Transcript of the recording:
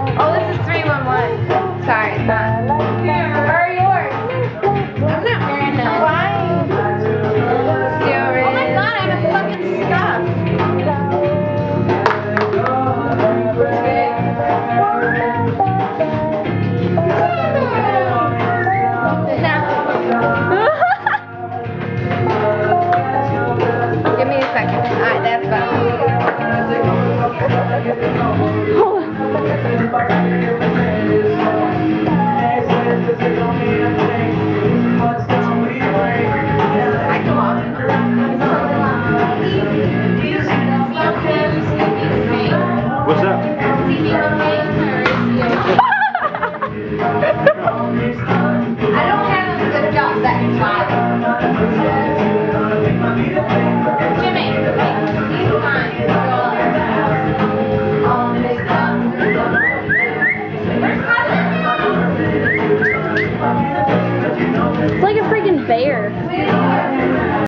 Oh, this is 311. Sorry, it's not. Where are yours? I'm not wearing none. Why? Oh my god, I'm a fucking scuff. Give me a second. Alright, that's better. What's up? I don't have a good job that time. Jimmy, he's fine. It's like a freaking bear.